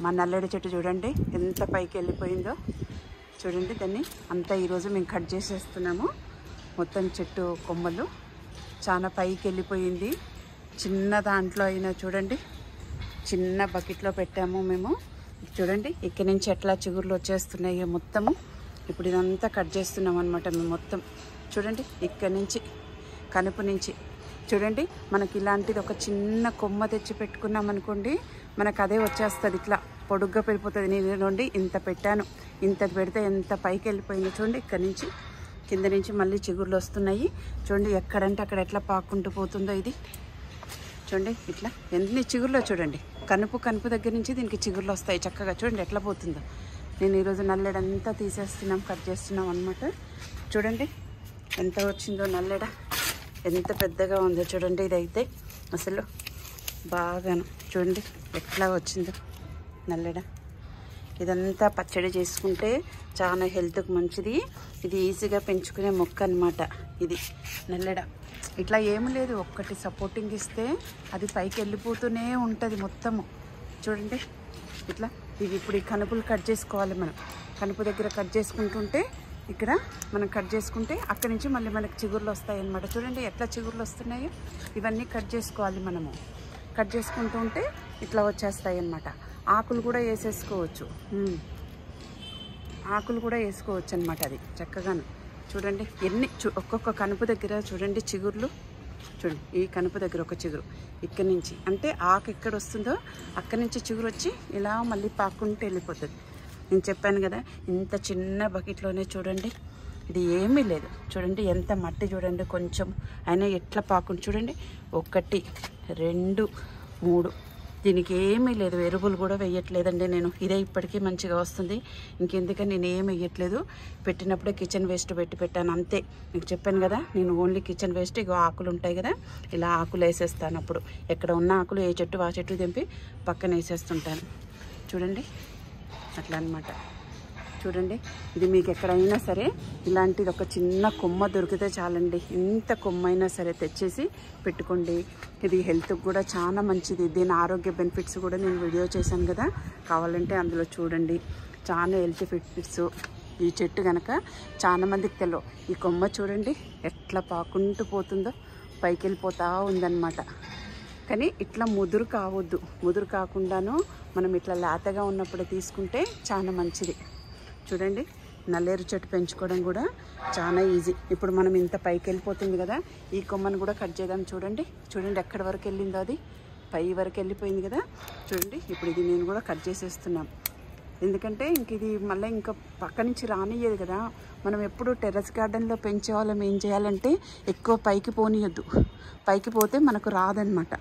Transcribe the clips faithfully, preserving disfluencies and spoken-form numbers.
మా నల్లేడు చెట్టు చూడండి ఎంత పైకి వెళ్ళిపోయిందో చూడండి. దాన్ని అంతా ఈరోజు మేము కట్ చేసేస్తున్నాము. మొత్తం చెట్టు కొమ్మలు చాలా పైకి వెళ్ళిపోయింది. చిన్న దాంట్లో అయినా చూడండి, చిన్న బకెట్లో పెట్టాము మేము. చూడండి ఇక్కడి నుంచి ఎట్లా చిగుర్లు వచ్చేస్తున్నాయి మొత్తము. ఇప్పుడు ఇదంతా కట్ చేస్తున్నాం అనమాట మేము మొత్తం. చూడండి ఇక్కడి నుంచి కనుపు నుంచి చూడండి, మనకి ఇలాంటిది ఒక చిన్న కొమ్మ తెచ్చి పెట్టుకున్నాం అనుకోండి, మనకు అదే వచ్చేస్తుంది, ఇట్లా పొడుగ్గా పెరిగిపోతుంది. నేను నుండి ఇంత పెట్టాను, ఇంత పెడితే ఎంత పైకి వెళ్ళిపోయింది చూడండి. ఇక్కడి నుంచి కింద నుంచి మళ్ళీ చిగుర్లు వస్తున్నాయి చూడండి. ఎక్కడంటే అక్కడ ఎట్లా పాక్కుంటూ పోతుందో ఇది చూడండి. ఇట్లా ఎన్ని చిగుర్లో చూడండి, కనుపు కనుపు దగ్గర నుంచి దీనికి చిగుర్లు వస్తాయి చక్కగా. చూడండి ఎట్లా పోతుందో. నేను ఈరోజు నల్లెడంతా తీసేస్తున్నాం, కట్ చేస్తున్నాం అనమాట. చూడండి ఎంత వచ్చిందో నల్లెడ, ఎంత పెద్దగా ఉందో చూడండి. ఇదైతే అసలు బాగాను చూడండి ఎట్లా వచ్చిందో నల్లెడ. ఇదంతా పచ్చడి చేసుకుంటే చాలా హెల్త్కి మంచిది. ఇది ఈజీగా పెంచుకునే మొక్క అనమాట ఇది నల్లెడ. ఇట్లా ఏమి లేదు, ఒక్కటి సపోర్టింగ్ ఇస్తే అది పైకి వెళ్ళిపోతూనే ఉంటుంది మొత్తము. చూడండి ఇట్లా. ఇది ఇప్పుడు ఈ కనుపులు కట్ చేసుకోవాలి మనం. కనుపు దగ్గర కట్ చేసుకుంటుంటే ఇక్కడ మనం కట్ చేసుకుంటే అక్కడి నుంచి మళ్ళీ మనకి చిగుర్లు వస్తాయి అన్నమాట. చూడండి ఎట్లా చిగుర్లు వస్తున్నాయో. ఇవన్నీ కట్ చేసుకోవాలి మనము. కట్ చేసుకుంటూ ఉంటే ఇట్లా వచ్చేస్తాయి అన్నమాట. ఆకులు కూడా వేసేసుకోవచ్చు, ఆకులు కూడా వేసుకోవచ్చు అనమాట. అది చక్కగాను చూడండి ఎన్ని ఒక్కొక్క కనుపు దగ్గర చూడండి చిగుర్లు. చూడండి ఈ కనుపు దగ్గర ఒక చిగురు, ఇక్కడి నుంచి అంటే ఆకు ఎక్కడ వస్తుందో అక్కడి నుంచి చిగురు వచ్చి ఇలా మళ్ళీ పాక్కుంటూ వెళ్ళిపోతుంది. నేను చెప్పాను కదా ఇంత చిన్న బకెట్లోనే చూడండి, ఇది ఏమీ లేదు. చూడండి ఎంత మట్టి చూడండి కొంచెం అయినా ఎట్లా పాకుంది చూడండి. ఒకటి రెండు మూడు, దీనికి ఏమీ లేదు. ఎరువులు కూడా వేయట్లేదండి నేను. ఇదే ఇప్పటికీ మంచిగా వస్తుంది. ఇంకెందుకని నేను ఏం వేయట్లేదు. పెట్టినప్పుడే కిచెన్ వేస్ట్ పెట్టి పెట్టాను అంతే. మీకు చెప్పాను కదా నేను ఓన్లీ కిచెన్ వేస్ట్. ఇగో ఆకులు ఉంటాయి కదా, ఇలా ఆకులు వేసేస్తాను. అప్పుడు ఎక్కడ ఉన్న ఆకులు ఏ చెట్టు ఆ చెట్టు తెంపి పక్కన వేసేస్తుంటాను. చూడండి అట్లా అనమాట. చూడండి ఇది మీకు ఎక్కడైనా సరే ఇలాంటిది ఒక చిన్న కొమ్మ దొరికితే చాలండి. ఎంత కొమ్మ అయినా సరే తెచ్చేసి పెట్టుకోండి. ఇది హెల్త్కి కూడా చాలా మంచిది. దీని ఆరోగ్య బెనిఫిట్స్ కూడా నేను వీడియో చేశాను కదా, కావాలంటే అందులో చూడండి. చాలా హెల్త్ బెనిఫిట్స్ ఈ చెట్టు కనుక చాలా మందికి తెలియదు. ఈ కొమ్మ చూడండి ఎట్లా పాకుంటూ పోతుందో, పైకి వెళ్ళిపోతూ ఉందన్నమాట. కానీ ఇట్లా ముదురు కావద్దు. ముదురు కాకుండాను మనం ఇట్లా లేతగా ఉన్నప్పుడే తీసుకుంటే చాలా మంచిది. చూడండి నల్లేరు చెట్టు పెంచుకోవడం కూడా చాలా ఈజీ. ఇప్పుడు మనం ఇంత పైకి వెళ్ళిపోతుంది కదా, ఈ కొమ్మను కూడా కట్ చేద్దాం. చూడండి చూడండి ఎక్కడి వరకు వెళ్ళిందో, అది పై వరకు వెళ్ళిపోయింది కదా. చూడండి ఇప్పుడు ఇది నేను కూడా కట్ చేసేస్తున్నాం. ఎందుకంటే ఇంక ఇది మళ్ళీ ఇంకా పక్క నుంచి రానియ్యేది కదా. మనం ఎప్పుడు టెర్రస్ గార్డెన్లో పెంచే వాళ్ళం ఏం చేయాలంటే ఎక్కువ పైకి పోనీయద్దు. పైకి పోతే మనకు రాదనమాట.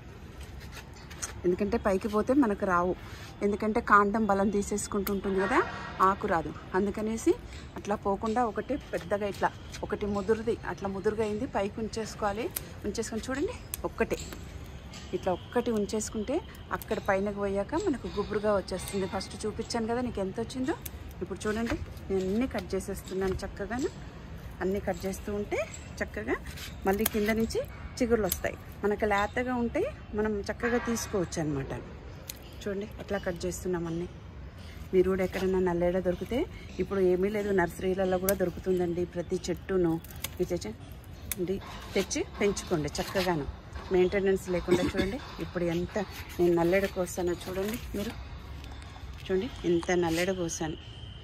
ఎందుకంటే పైకి పోతే మనకు రావు. ఎందుకంటే కాండం బలం తీసేసుకుంటుంటుంది కదా, ఆకు రాదు. అందుకనేసి అట్లా పోకుండా ఒకటి పెద్దగా ఇట్లా ఒకటి ముదురుది అట్లా ముదురుగా అయింది పైకి ఉంచేసుకోవాలి. ఉంచేసుకొని చూడండి ఒక్కటే ఇట్లా ఒక్కటి ఉంచేసుకుంటే అక్కడ పైనకు పోయాక మనకు గుబురుగా వచ్చేస్తుంది. ఫస్ట్ చూపించాను కదా నీకు ఎంత వచ్చిందో. ఇప్పుడు చూడండి నేను అన్నీ కట్ చేసేస్తున్నాను చక్కగాను. అన్నీ కట్ చేస్తూ ఉంటే చక్కగా మళ్ళీ కింద నుంచి చిగుర్లు వస్తాయి. మనకు లేతగా ఉంటే మనం చక్కగా తీసుకోవచ్చు అనమాట. చూడండి ఎట్లా కట్ చేస్తున్నాం అన్నీ. మీరు కూడా ఎక్కడైనా నల్లేడ దొరికితే, ఇప్పుడు ఏమీ లేదు నర్సరీలలో కూడా దొరుకుతుందండి ప్రతి చెట్టును. ఇది తెచ్చి తెచ్చి పెంచుకోండి చక్కగాను, మెయింటెనెన్స్ లేకుండా. చూడండి ఇప్పుడు ఎంత నేను నల్లేడ కోసానో చూడండి మీరు. చూడండి ఎంత నల్లేడ కోసాను.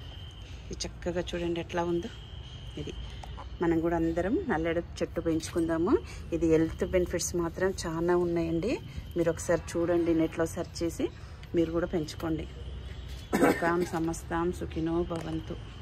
ఇది చక్కగా చూడండి ఎట్లా ఉందో. ఇది మనం కూడా అందరం నల్లేడ చెట్టు పెంచుకుందాము. ఇది హెల్త్ బెనిఫిట్స్ మాత్రం చాలా ఉన్నాయండి. మీరు ఒకసారి చూడండి, నెట్లో సెర్చ్ చేసి మీరు కూడా పెంచుకోండి. లోకాం సమస్తాం సుఖినో భవంతు.